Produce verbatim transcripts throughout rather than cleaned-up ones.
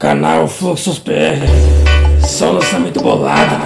Canal Fluxos P R, só lançamento bolado.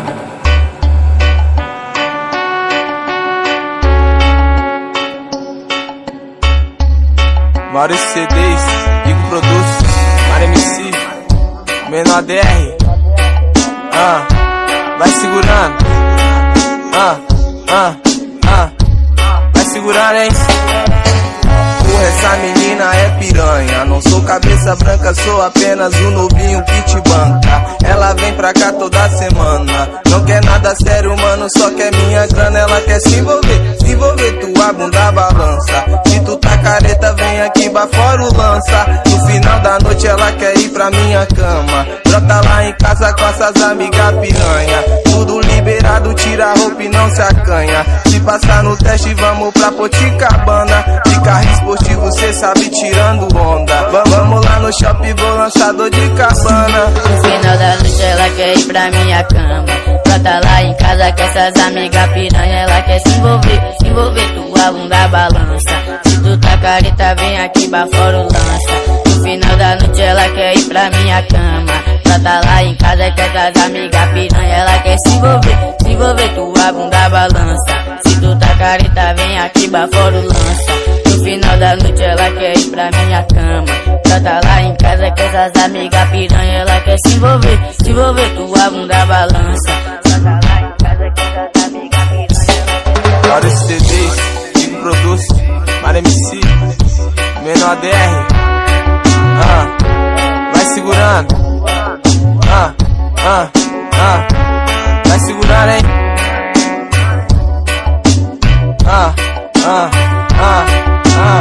Maurício C Ds, Digo Produtos, Mara M C, Menor D R. Ah, vai segurando. Ah, ah, ah, vai segurando, hein? Porra, essa menina é piranha. Não sou cabeça branca, sou apenas um novinho que te banca. Ela vem pra cá toda semana. Não quer nada sério, mano, só quer minha grana. Ela quer se envolver, se envolver, tua bunda balança. Se tu tá careta, vem aqui pra fora o lança. No final da noite ela quer ir pra minha cama. Brota lá em casa com essas amigas piranha. Tudo liberado, tira a roupa e não se acanha. Se passar no teste, vamos pra Poticabana. De carro esportivo, cê sabe, tirando onda. Vamos lá no shopping, vou lançar dor de cabana. No final da noite ela quer ir pra minha cama. Brota lá em casa com essas amigas piranha. Ela quer se envolver, se envolver, tua bunda balança. Se tu tá careta, vem aqui pra fora o lança. No final da noite ela quer ir pra minha cama. Brota lá em casa com essas amigas piranha. Ela quer se envolver, se envolver, tua bunda balança. Se tu tá careta, vem aqui pra fora o lança. No final da noite ela quer ir pra minha cama. Brota lá em casa com essas amigas piranha. Ela quer se envolver, se envolver, tua bunda balança. Brota lá em casa com essas amigas piranha. Maurício C Ds, Digo Produtos, Mara M C, Menor D R. Ah, vai segurando. Ah, ah, ah, vai segurando, hein? Ah, ah, ah, ah.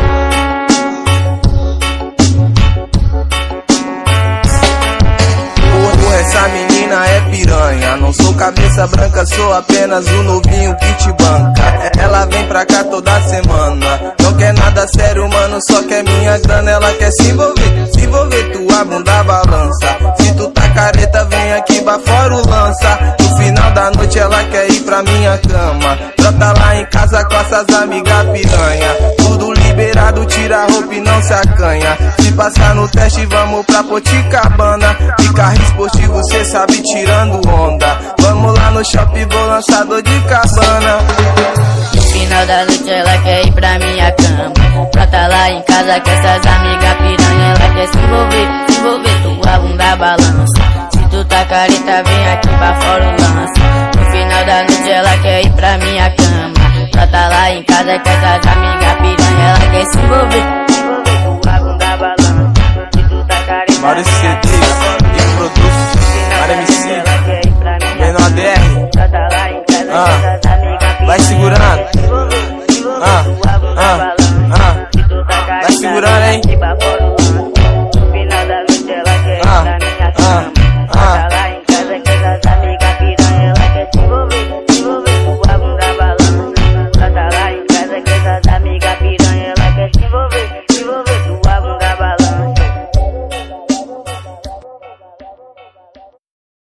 Porra, essa menina é piranha. Não sou cabeça branca, sou apenas um novinho que te banca. Ela vem pra cá toda semana. Não quer nada sério, mano, só quer minha grana. Ela quer se envolver, se envolver, tua bunda balança. Se tu tá careta, vem aqui pra fora o lança. No final da noite ela quer ir pra minha cama. Brota lá em casa com essas amigas piranha. Tudo liberado, tira a roupa e não se acanha. Se passar no teste, vamos pra Poticabana. De carro esportivo, cê sabe, tirando onda. Vamos lá no shopping, vou lançar dor de cabana. No final da noite ela quer ir pra minha cama. Brota lá em casa com essas amigas piranha. Ela quer se envolver, se envolver, tua bunda balança. Se tu tá careta, vem aqui pra fora o lança. No final da noite ela quer ir pra minha cama. Brota lá em casa com essas amigas piranha. Ela quer se envolver, se envolver, tua bunda balança. Se tu tá careta, Maurício C Ds.